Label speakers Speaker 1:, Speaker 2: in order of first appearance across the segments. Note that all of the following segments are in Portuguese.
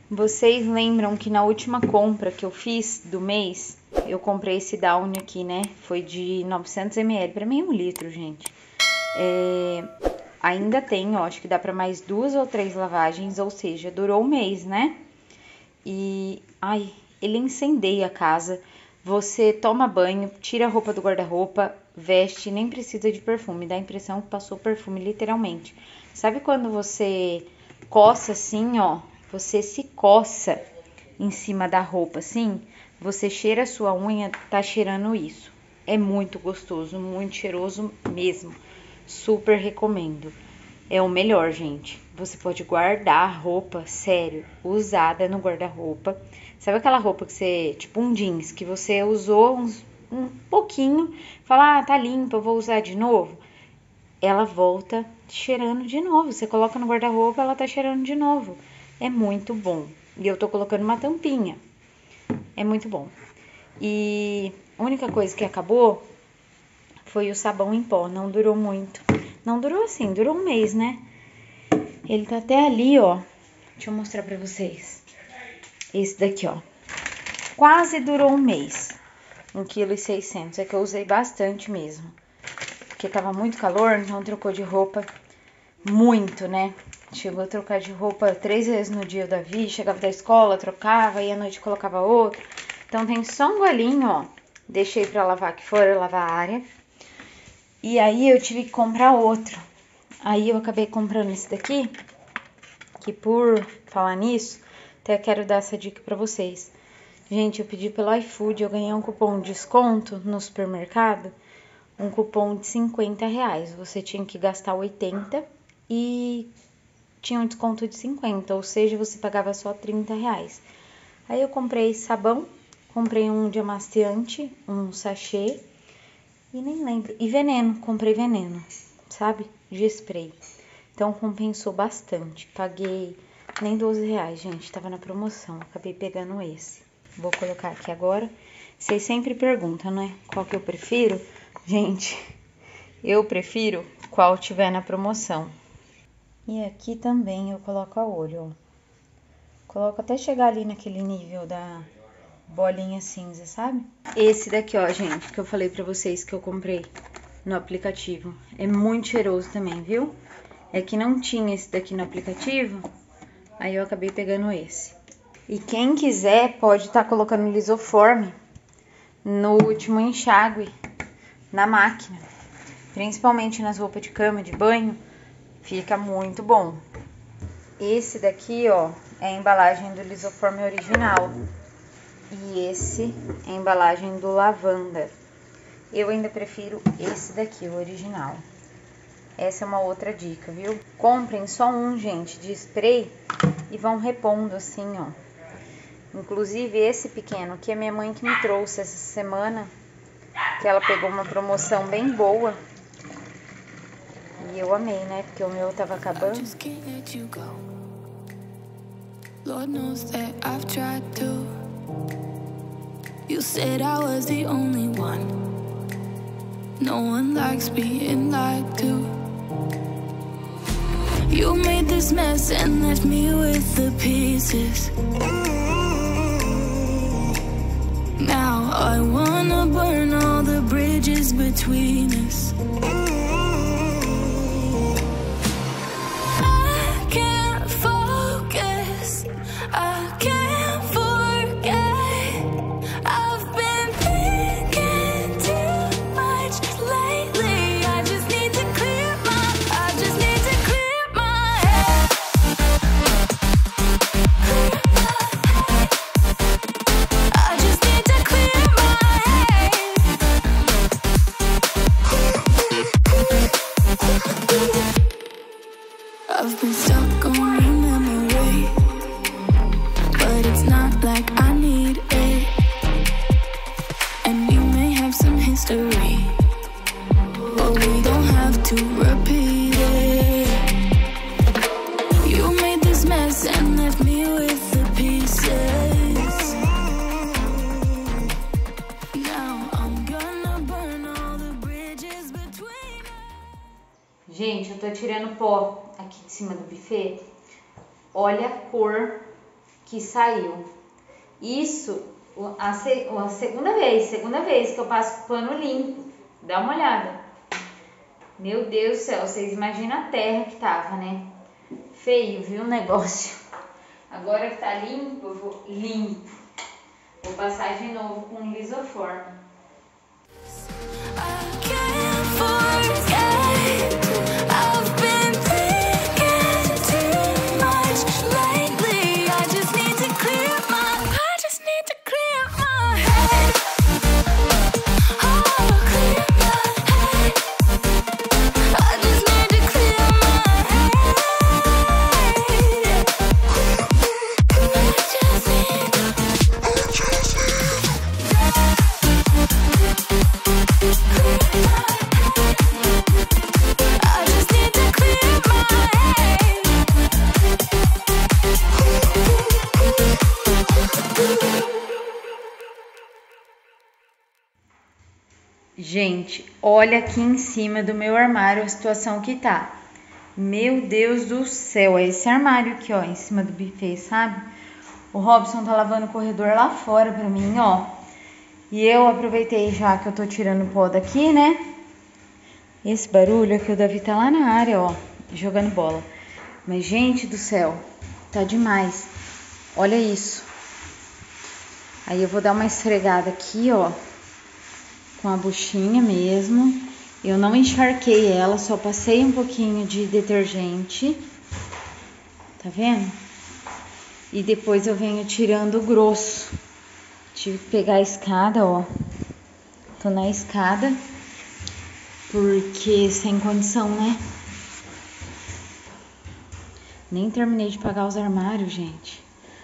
Speaker 1: Vocês lembram que na última compra que eu fiz do mês, eu comprei esse Downy aqui, né? Foi de 900 ml, pra mim 1 litro, gente. Ainda tem, ó, acho que dá pra mais 2 ou 3 lavagens, ou seja, durou 1 mês, né? E, ai, ele incendeia a casa. Você toma banho, tira a roupa do guarda-roupa, veste, nem precisa de perfume. Dá a impressão que passou perfume, literalmente. Sabe quando você coça assim, ó? Você se coça em cima da roupa, assim? Você cheira a sua unha, tá cheirando isso. É muito gostoso, muito cheiroso mesmo. Super recomendo. É o melhor, gente. Você pode guardar a roupa, sério, usada no guarda-roupa. Sabe aquela roupa que você, tipo um jeans, que você usou um pouquinho, fala, ah, tá limpa, eu vou usar de novo? Ela volta cheirando de novo. Você coloca no guarda-roupa, ela tá cheirando de novo. É muito bom. E eu tô colocando uma tampinha. É muito bom. E a única coisa que acabou foi o sabão em pó. Não durou muito. Não durou assim, durou 1 mês, né? Ele tá até ali, ó. Deixa eu mostrar pra vocês. Esse daqui, ó. Quase durou 1 mês. 1,6 kg. É que eu usei bastante mesmo. Porque tava muito calor, então trocou de roupa muito, né? Chegou a trocar de roupa 3 vezes no dia, o Davi. Chegava da escola, trocava, e à noite colocava outro. Então tem só um golinho, ó. Deixei pra lavar aqui fora, lavar a área. E aí eu tive que comprar outro. Aí eu acabei comprando esse daqui. Que por falar nisso, até quero dar essa dica pra vocês. Gente, eu pedi pelo iFood, eu ganhei um cupom de desconto no supermercado. Um cupom de R$50. Você tinha que gastar 80 e tinha um desconto de 50, ou seja, você pagava só R$30. Aí eu comprei sabão, comprei um de amaciante, um sachê, e nem lembro. E veneno, comprei veneno, sabe? De spray. Então compensou bastante. Paguei nem R$12, gente. Tava na promoção. Acabei pegando esse. Vou colocar aqui agora. Vocês sempre perguntam, né? Qual que eu prefiro? Gente, eu prefiro qual tiver na promoção. E aqui também eu coloco a olho, ó. Coloco até chegar ali naquele nível da bolinha cinza, sabe? Esse daqui, ó, gente, que eu falei pra vocês que eu comprei no aplicativo. É muito cheiroso também, viu? É que não tinha esse daqui no aplicativo, aí eu acabei pegando esse. E quem quiser pode estar colocando lisoforme no último enxágue na máquina. Principalmente nas roupas de cama, de banho, fica muito bom. Esse daqui, ó, é a embalagem do lisoforme original. E esse é a embalagem do lavanda. Eu ainda prefiro esse daqui, o original. Essa é uma outra dica, viu? Comprem só um, gente, de spray e vão repondo assim, ó. Inclusive esse pequeno, que é minha mãe que me trouxe essa semana, que ela pegou uma promoção bem boa. E eu amei, né? Porque o meu tava acabando. Lord knows that I've tried to. You said I was the only one. No one likes being lied to. You made this mess and left me with the pieces. Now I wanna burn all the bridges between us. I can't focus, I can't forget. I've been thinking too much lately. I just need to clear my head. I just need to clear my head. I've been stuck on your memory, but it's not like I need it. And we may have some history, but we don't have to repeat it. You made this mess and left me with the pieces. Now I'm gonna burn all the bridges between us. Gente, eu tô tirando pó aqui de cima do buffet. Olha a cor que saiu. Isso, a segunda vez que eu passo pano limpo. Dá uma olhada. Meu Deus do céu, vocês imaginam a terra que tava, né? Feio, viu o negócio? Agora que tá limpo, eu vou limpo. Vou passar de novo com lisoforme. Gente, olha aqui em cima do meu armário a situação que tá. Meu Deus do céu, é esse armário aqui, ó, em cima do buffet, sabe? O Robson tá lavando o corredor lá fora pra mim, ó. E eu aproveitei já que eu tô tirando o pó daqui, né? Esse barulho é que o Davi tá lá na área, ó, jogando bola. Mas, gente do céu, tá demais. Olha isso. Aí eu vou dar uma esfregada aqui, ó, com a buchinha mesmo. Eu não encharquei ela, só passei um pouquinho de detergente. Tá vendo? E depois eu venho tirando o grosso. Tive que pegar a escada, ó. Tô na escada. Porque sem condição, né? Nem terminei de pagar os armários, gente.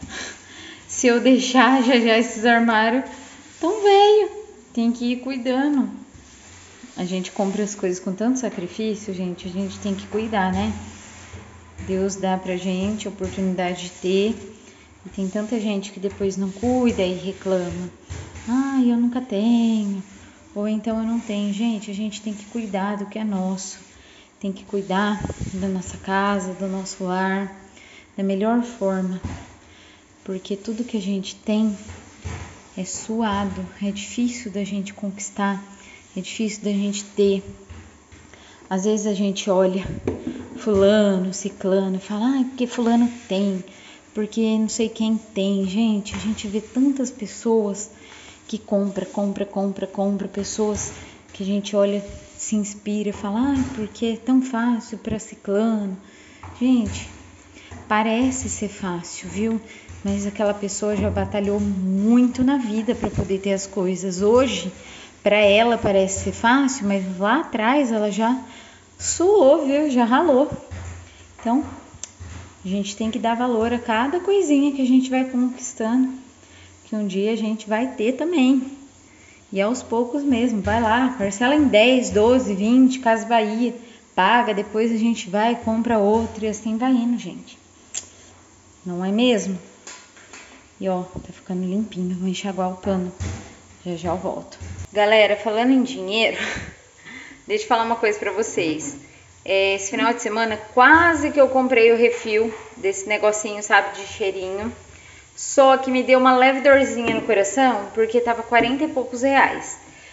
Speaker 1: Se eu deixar já esses armários tão velho, tem que ir cuidando. A gente compra as coisas com tanto sacrifício, gente, a gente tem que cuidar, né? Deus dá pra gente a oportunidade de ter. E tem tanta gente que depois não cuida e reclama. Ah, eu nunca tenho. Ou então eu não tenho. Gente, a gente tem que cuidar do que é nosso. Tem que cuidar da nossa casa, do nosso lar, da melhor forma. Porque tudo que a gente tem é suado, é difícil da gente conquistar, é difícil da gente ter. Às vezes a gente olha fulano, ciclano e fala, ah, porque fulano tem, porque não sei quem tem. Gente, a gente vê tantas pessoas que compra, pessoas que a gente olha, se inspira e fala, ah, porque é tão fácil para ciclano. Gente, parece ser fácil, viu? Mas aquela pessoa já batalhou muito na vida para poder ter as coisas. Hoje, para ela parece ser fácil, mas lá atrás ela já suou, viu? Já ralou. Então, a gente tem que dar valor a cada coisinha que a gente vai conquistando, que um dia a gente vai ter também. E aos poucos mesmo, vai lá, parcela em 10, 12, 20, Casas Bahia, paga, depois a gente vai, compra outro e assim vai indo, gente. Não é mesmo? E ó, tá ficando limpinho, vou enxaguar o pano. Já eu volto. Galera, falando em dinheiro, deixa eu falar uma coisa pra vocês. Esse final de semana quase que eu comprei o refil desse negocinho, sabe, de cheirinho. Só que me deu uma leve dorzinha no coração, porque tava 40 e poucos reais.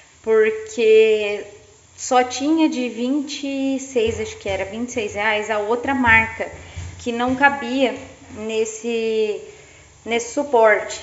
Speaker 1: Porque só tinha de 26, acho que era 26 reais, a outra marca, que não cabia nesse suporte.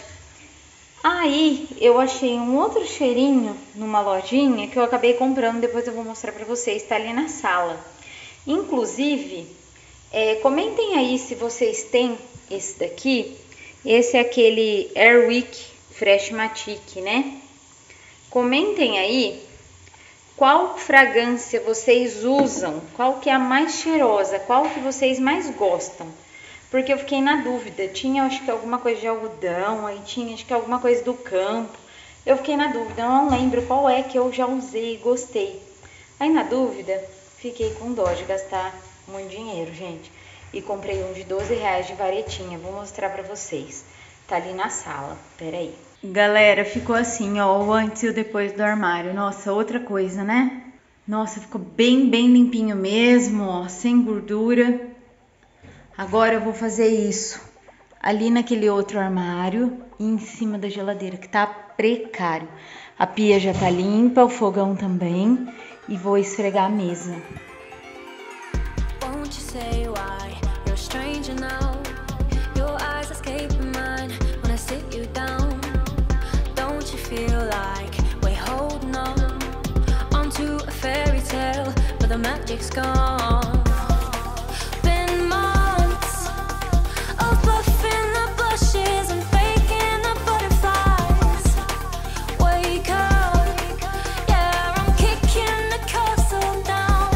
Speaker 1: Aí eu achei um outro cheirinho numa lojinha que eu acabei comprando, depois eu vou mostrar pra vocês, tá ali na sala. Inclusive, comentem aí se vocês têm esse daqui. Esse é aquele Airwick Freshmatic, né? Comentem aí qual fragrância vocês usam, qual que é a mais cheirosa, qual que vocês mais gostam. Porque eu fiquei na dúvida, tinha acho que alguma coisa de algodão, aí tinha acho que alguma coisa do campo. Eu fiquei na dúvida, eu não lembro qual é que eu já usei e gostei. Aí na dúvida, fiquei com dó de gastar muito dinheiro, gente. E comprei um de 12 reais de varetinha, vou mostrar pra vocês. Tá ali na sala, peraí. Galera, ficou assim, ó, o antes e o depois do armário. Nossa, outra coisa, né? Nossa, ficou bem limpinho mesmo, ó, sem gordura. Agora eu vou fazer isso ali naquele outro armário e em cima da geladeira, que tá precário. A pia já tá limpa, o fogão também, e vou esfregar a mesa.
Speaker 2: Won't you say why you're a stranger now? Your eyes escape mine when I sit you down. Don't you feel like we're holding on onto a fairy tale, but the magic's gone? Been months of buffing the bushes and faking the butterflies. Wake up, yeah, I'm kicking the castle down.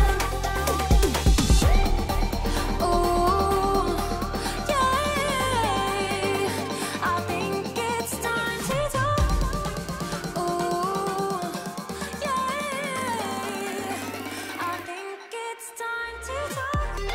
Speaker 2: Ooh, yeah, I think it's time to talk. Ooh, yeah, I think it's time to talk.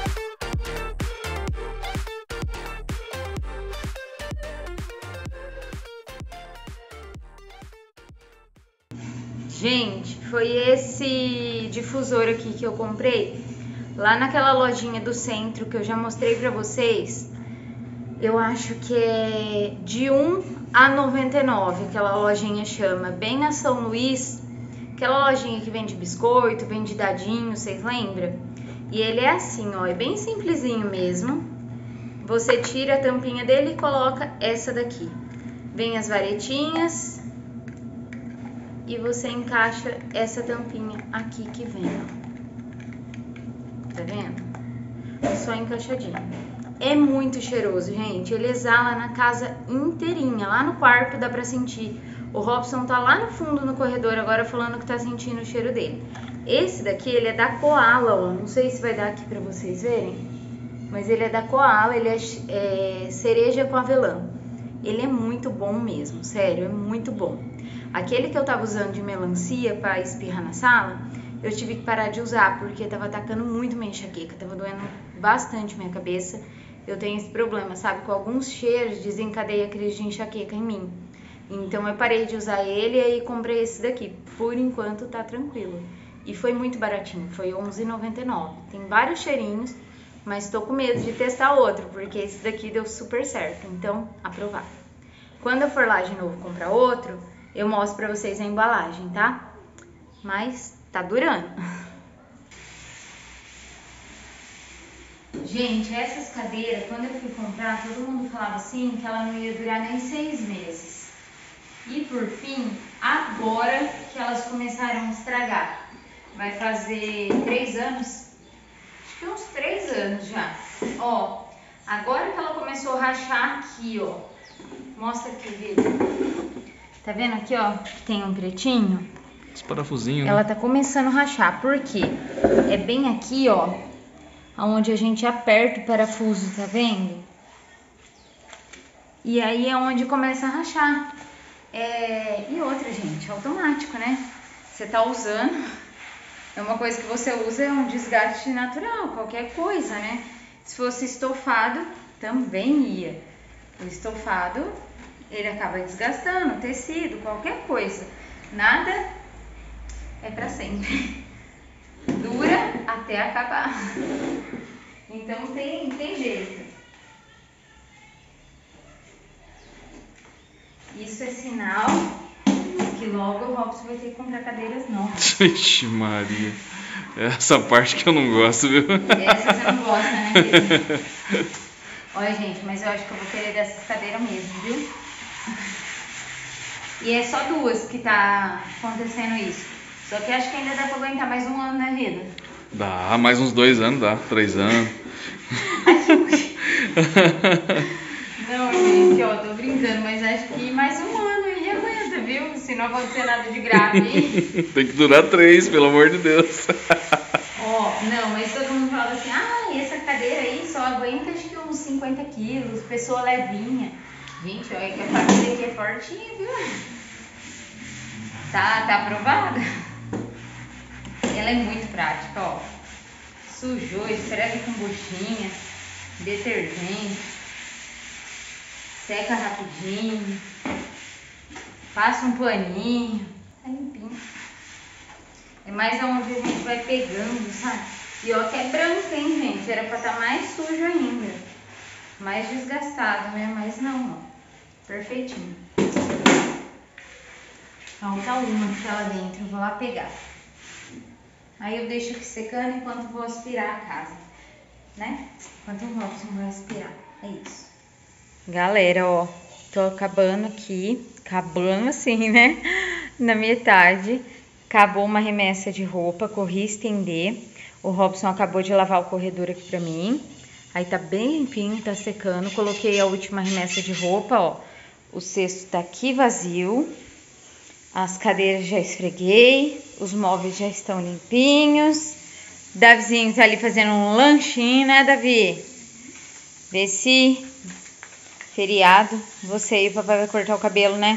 Speaker 1: Gente, foi esse difusor aqui que eu comprei lá naquela lojinha do centro que eu já mostrei pra vocês. Eu acho que é de 1 a 99, aquela lojinha chama, bem na São Luís, aquela lojinha que vende biscoito, vende dadinho, vocês lembram? E ele é assim, ó, é bem simplesinho mesmo. Você tira a tampinha dele e coloca essa daqui. Vem as varetinhas e você encaixa essa tampinha aqui que vem, ó. Tá vendo? Só encaixadinho. É muito cheiroso, gente. Ele exala na casa inteirinha. Lá no quarto dá pra sentir. O Robson tá lá no fundo no corredor agora falando que tá sentindo o cheiro dele. Esse daqui, ele é da Koala, ó. Não sei se vai dar aqui pra vocês verem. Mas ele é da Koala, ele é cereja com avelã. Ele é muito bom mesmo, sério, é muito bom. Aquele que eu tava usando de melancia pra espirrar na sala, eu tive que parar de usar, porque tava atacando muito minha enxaqueca, tava doendo bastante minha cabeça. Eu tenho esse problema, sabe? Com alguns cheiros desencadeia crise de enxaqueca em mim. Então eu parei de usar ele e aí comprei esse daqui. Por enquanto tá tranquilo. E foi muito baratinho, foi R$11,99. Tem vários cheirinhos, mas tô com medo de testar outro, porque esse daqui deu super certo. Então, aprovado. Quando eu for lá de novo comprar outro, eu mostro pra vocês a embalagem, tá? Mas tá durando. Gente, essas cadeiras, quando eu fui comprar, todo mundo falava assim que ela não ia durar nem 6 meses. E por fim, agora que elas começaram a estragar. Vai fazer 3 anos? Acho que uns 3 anos já. Ó, agora que ela começou a rachar aqui, ó. Mostra aqui o vídeo. Tá vendo aqui, ó, que tem um pretinho?
Speaker 3: Esse parafusinho,
Speaker 1: Ela
Speaker 3: né?
Speaker 1: tá começando a rachar, por quê? É bem aqui, ó, onde a gente aperta o parafuso, tá vendo? E aí é onde começa a rachar. E outra, gente, automático, né? Você tá usando, é uma coisa que você usa, é um desgaste natural, qualquer coisa, né? Se fosse estofado, também ia. O estofado, ele acaba desgastando, tecido, qualquer coisa. Nada é pra sempre. Dura até acabar. Então tem jeito. Isso é sinal que logo o Robson vai ter que comprar cadeiras novas.
Speaker 3: Vixe Maria. Essa parte que eu não gosto, viu?
Speaker 1: Essa você não gosta, né, querida? Olha, gente, mas eu acho que eu vou querer dessas cadeiras mesmo, viu? E é só 2 que tá acontecendo isso. Só que acho que ainda dá pra aguentar mais 1 ano, né, vida?
Speaker 3: Dá, mais uns 2 anos, dá. 3 anos.
Speaker 1: Não, gente, ó, tô brincando, mas acho que mais 1 ano aí aguenta, viu? Se não acontecer nada de grave aí.
Speaker 3: Tem que durar 3, pelo amor de Deus.
Speaker 1: Ó, não, mas todo mundo fala assim, essa cadeira aí só aguenta acho que uns 50 quilos, pessoa levinha. Gente, olha que a família aqui é fortinha, viu? Tá aprovada. Ela é muito prática, ó. Sujou, esfrega com buchinha, detergente, seca rapidinho, passa um paninho, tá limpinho. É mais aonde a gente vai pegando, sabe? E ó, que é branca, hein, gente? Era pra estar mais sujo ainda. mais desgastado, né? Mas não, ó. Perfeitinho. Falta uma que tá lá dentro, eu vou lá pegar. Aí eu deixo aqui secando enquanto vou aspirar a casa, né? Enquanto o Robson vai aspirar. É isso. Galera, ó, tô acabando aqui. Acabando assim, né? Na metade. Acabou uma remessa de roupa, corri estender. O Robson acabou de lavar o corredor aqui pra mim. Aí tá bem limpinho, tá secando. Coloquei a última remessa de roupa, ó. O cesto tá aqui vazio. As cadeiras já esfreguei. Os móveis já estão limpinhos. Davizinho tá ali fazendo um lanchinho, né, Davi? Vê se feriado você e o papai vai cortar o cabelo, né?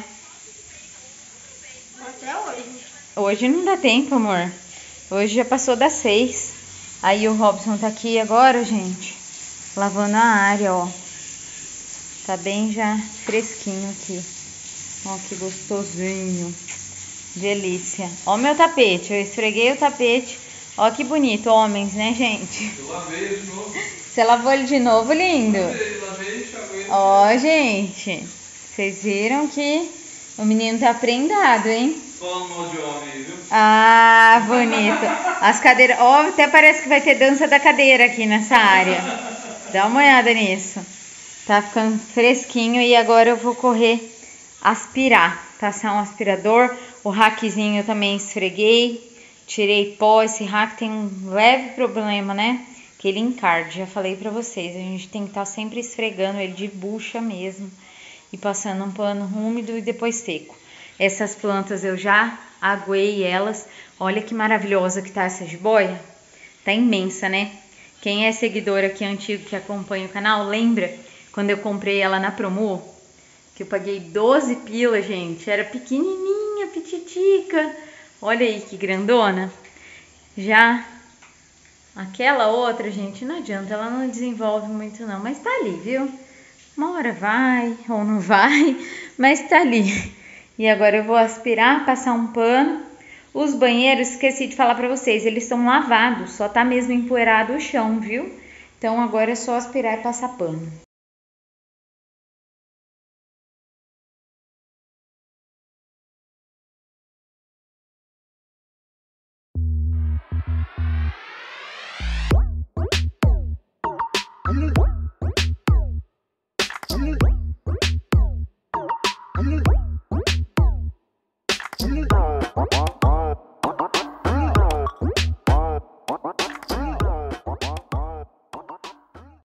Speaker 4: Até hoje.
Speaker 1: Hoje não dá tempo, amor. Hoje já passou das 6. Aí o Robson tá aqui agora, gente, lavando a área, ó. Tá bem já fresquinho aqui. Ó, que gostosinho. Delícia. Ó o meu tapete, eu esfreguei o tapete. Ó que bonito, homens, né, gente?
Speaker 3: Eu lavei ele de novo.
Speaker 1: Você lavou ele de novo, lindo?
Speaker 3: Lavei e chaveei.
Speaker 1: Ó, gente, vocês viram que o menino tá prendado, hein?
Speaker 3: Falando mal de homem aí, viu?
Speaker 1: Ah, bonito. As cadeiras, ó, até parece que vai ter dança da cadeira aqui nessa área. Dá uma olhada nisso. Tá ficando fresquinho e agora eu vou correr aspirar, passar um aspirador. O rackzinho eu também esfreguei, tirei pó. Esse rack tem um leve problema, né? Que ele encarde, já falei pra vocês. A gente tem que estar sempre esfregando ele de bucha mesmo e passando um pano úmido e depois seco. Essas plantas eu já aguei elas. Olha que maravilhosa que tá essa jiboia. Tá imensa, né? Quem é seguidor aqui antigo que acompanha o canal, lembra quando eu comprei ela na Promo? Que eu paguei 12 pila, gente. Era pequenininha, pititica. Olha aí que grandona. Já aquela outra, gente, não adianta. Ela não desenvolve muito não. Mas tá ali, viu? Uma hora vai ou não vai. Mas tá ali. E agora eu vou aspirar, passar um pano. Os banheiros, esqueci de falar pra vocês, eles estão lavados. Só tá mesmo empoeirado o chão, viu? Então agora é só aspirar e passar pano.